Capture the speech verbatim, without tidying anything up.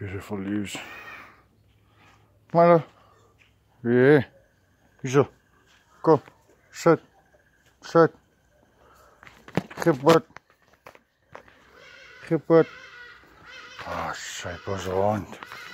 Beautiful leaves. Come on, love. Yeah. Go. Go. Sit. Sit. Hip butt. Hip butt. Ah, scheiße, so und.